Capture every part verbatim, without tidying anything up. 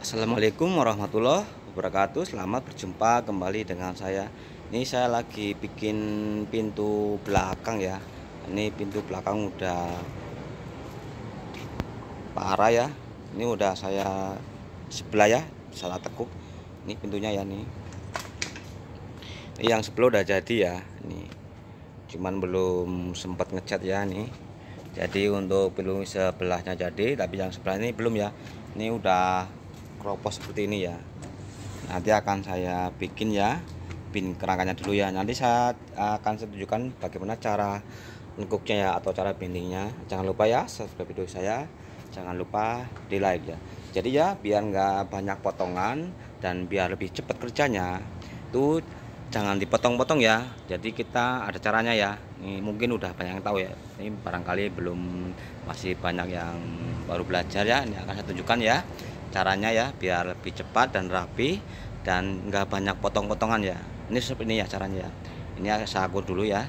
Assalamualaikum warahmatullahi wabarakatuh. Selamat berjumpa kembali dengan saya. Ini saya lagi bikin pintu belakang ya. Ini pintu belakang udah parah ya. Ini udah saya sebelah ya, salah tekuk. Ini pintunya ya nih. Ini yang sebelah udah jadi ya. Ini cuman belum sempat ngecat ya nih. Jadi untuk pintu sebelahnya jadi, tapi yang sebelah ini belum ya. Ini udah keropos seperti ini ya. Nanti akan saya bikin ya pin kerangkanya dulu ya. Nanti saya akan saya tunjukkan bagaimana cara nekuknya ya, atau cara bindingnya. Jangan lupa ya subscribe video saya, jangan lupa di like ya. Jadi ya biar nggak banyak potongan dan biar lebih cepat kerjanya, itu jangan dipotong-potong ya. Jadi kita ada caranya ya. Ini mungkin udah banyak yang tahu ya, ini barangkali belum, masih banyak yang baru belajar ya. Ini akan saya tunjukkan ya caranya ya, biar lebih cepat dan rapi dan nggak banyak potong-potongan ya. Ini seperti ini ya caranya ya. Ini saya akur dulu ya.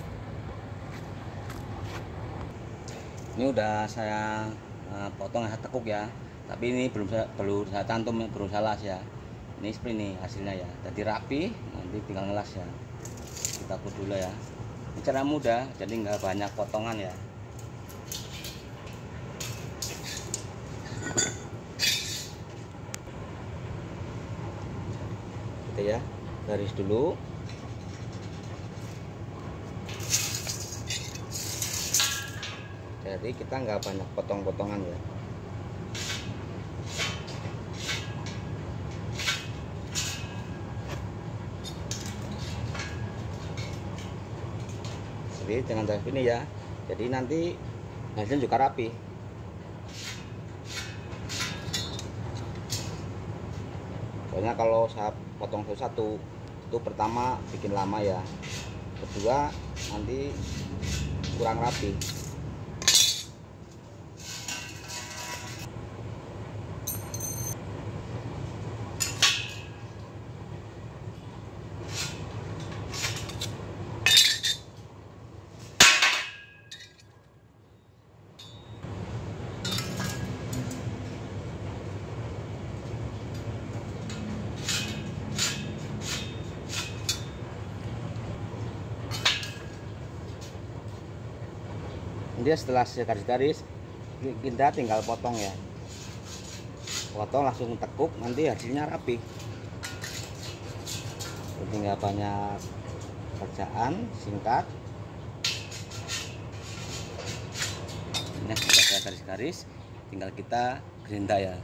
Ini udah saya uh, potong, saya tekuk ya, tapi ini belum saya perlu saya cantum, belum saya las ya. Ini seperti ini hasilnya ya, jadi rapi. Nanti tinggal ngelas ya, kita akur dulu ya. Ini cara mudah, jadi nggak banyak potongan ya. Gitu ya, garis dulu. Jadi kita nggak banyak potong-potongan ya. Jadi dengan cara ini ya, jadi nanti hasilnya juga rapi. Soalnya kalau saya potong satu-satu itu pertama bikin lama ya, kedua nanti kurang rapi. Dia setelah garis-garis kita tinggal potong ya, potong langsung tekuk, nanti hasilnya rapi. Jadi nggak banyak kerjaan, singkat. Ini sudah saya garis-garis, tinggal kita gerinda ya.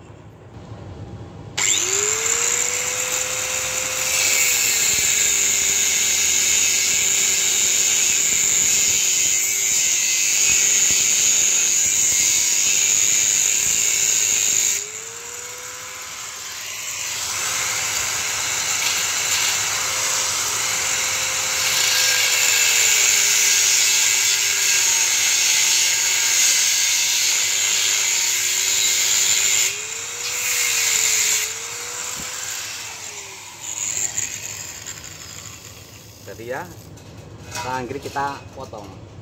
Jadi ya, tangan kiri kita potong.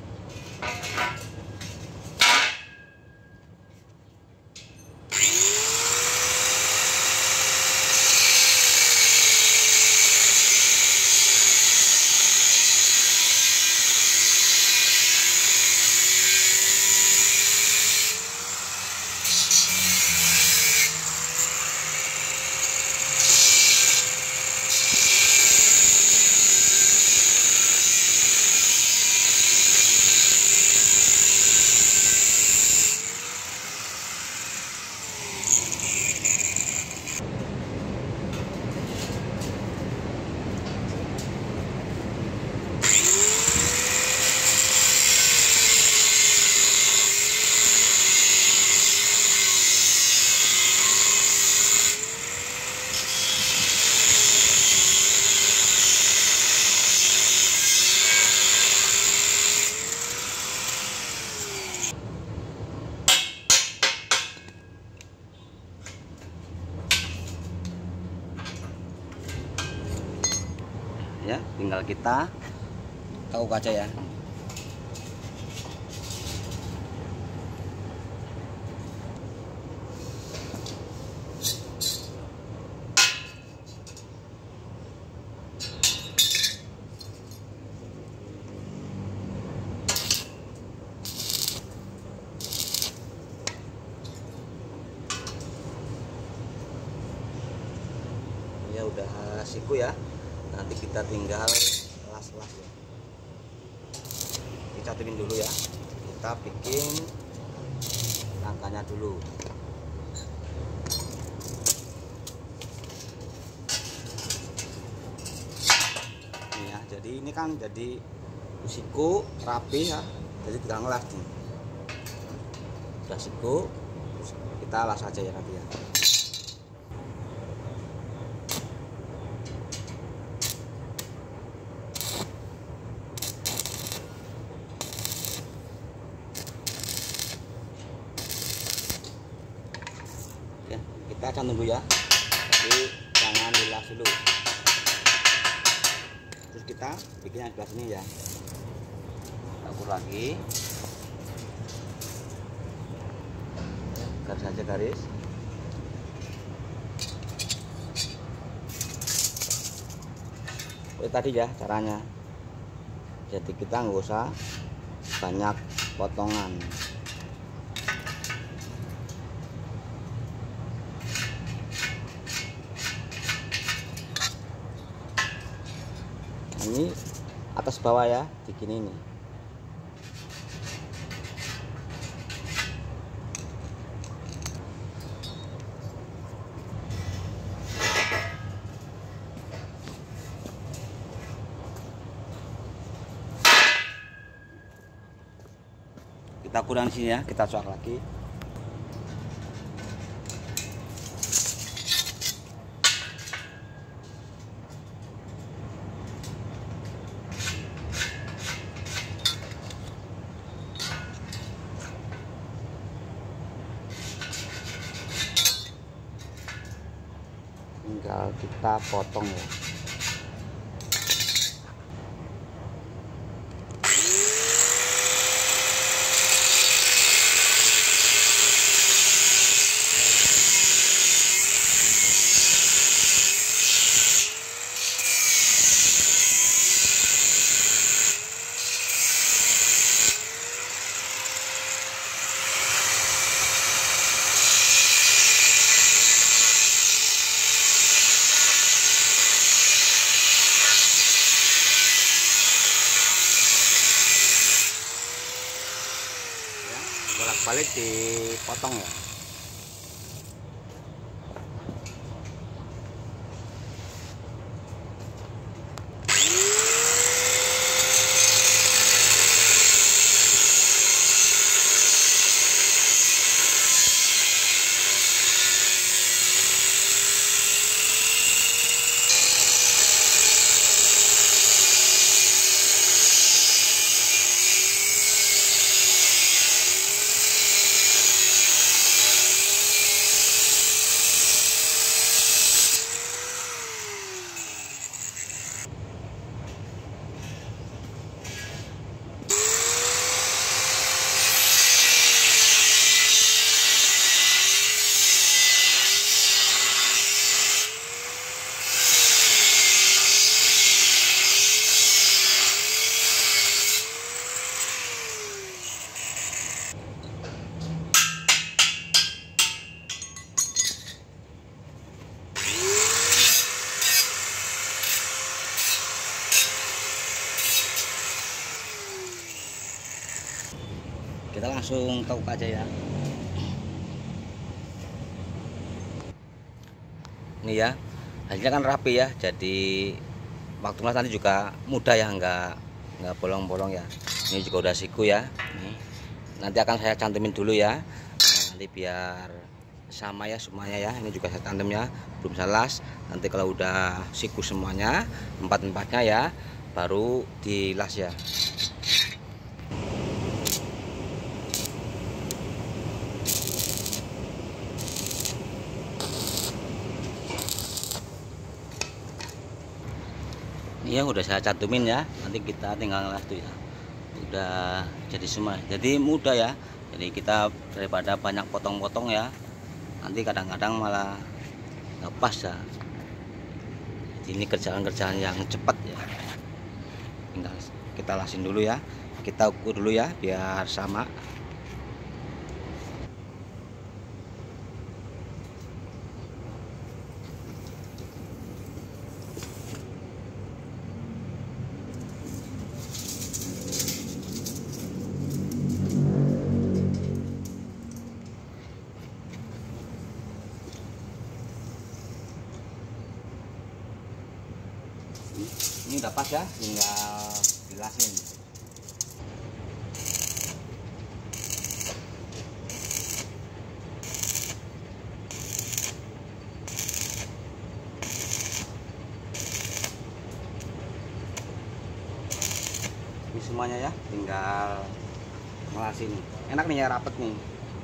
Ya, tinggal kita tahu kaca ya. ya udah siku ya. Nanti kita tinggal las-las ya. Kita cantumin dulu ya. Kita bikin rangkanya dulu. Ini ya, jadi ini kan jadi siku rapi ya. Jadi tinggal ngelas nih. Udah siku, kita las aja ya nanti ya. Ya, kita cantum dulu ya, tapi jangan dilas dulu. Terus kita bikin yang sebelah sini ya, ukur lagi, garis aja garis. Itu tadi ya caranya, jadi kita nggak usah banyak potongan. Ini atas bawah ya, bikin ini. Kita kurang sini ya, kita coak lagi. Tinggal kita potong ya. Bolak-balik dipotong ya. Kita langsung tauk aja ya. Ini ya, hasilnya kan rapi ya. Jadi waktu ngelas nanti juga mudah ya, nggak nggak bolong-bolong ya. Ini juga udah siku ya. Nih, nanti akan saya cantumin dulu ya. Nah, nanti biar sama ya semuanya ya. Ini juga saya cantum ya, belum saya las. Nanti kalau udah siku semuanya, empat-empatnya ya, baru dilas ya. Iya udah saya cantumin ya, nanti kita tinggal ngelas tuh ya. Udah jadi semua, jadi mudah ya. Jadi kita daripada banyak potong-potong ya, nanti kadang-kadang malah nggak pas ya. Jadi ini kerjaan-kerjaan yang cepat ya. Tinggal kita lasin dulu ya, kita ukur dulu ya biar sama. Ini udah pas ya, tinggal bilasin. Ini semuanya ya, tinggal ngelasin. Enak nih ya, rapet nih.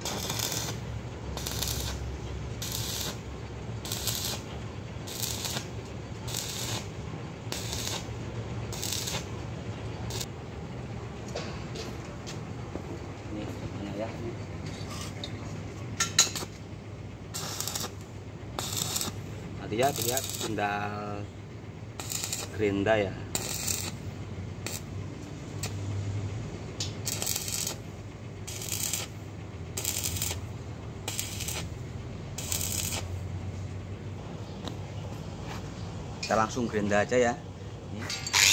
Ini semuanya ya. Nanti ya, lihat tinggal gerinda ya. Kita langsung gerinda aja ya. Ini.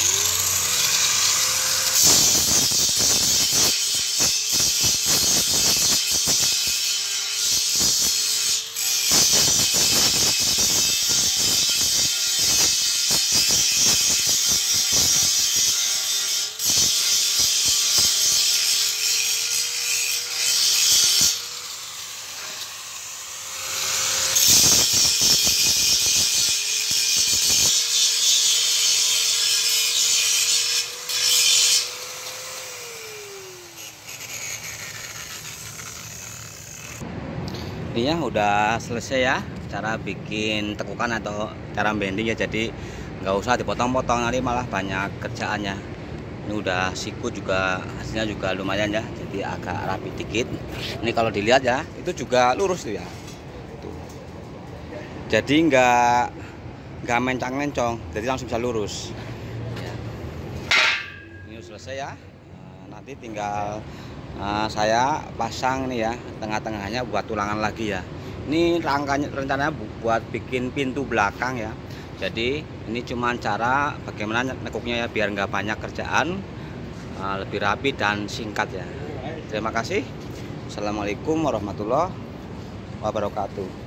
Ini ya udah selesai ya cara bikin tekukan atau cara bending ya, jadi nggak usah dipotong-potong, nanti malah banyak kerjaannya. Ini udah siku juga, hasilnya juga lumayan ya, jadi agak rapi dikit. Ini kalau dilihat ya, itu juga lurus tuh ya. Tuh. Jadi nggak nggak mencang-mencong, jadi langsung bisa lurus. Ya. Ini udah selesai ya. Nah, nanti tinggal Nah, saya pasang nih ya tengah-tengahnya buat tulangan lagi ya. Ini rangkanya rencananya buat bikin pintu belakang ya. Jadi ini cuma cara bagaimana nekuknya ya, biar nggak banyak kerjaan, lebih rapi dan singkat ya. Terima kasih. Assalamualaikum warahmatullahi wabarakatuh.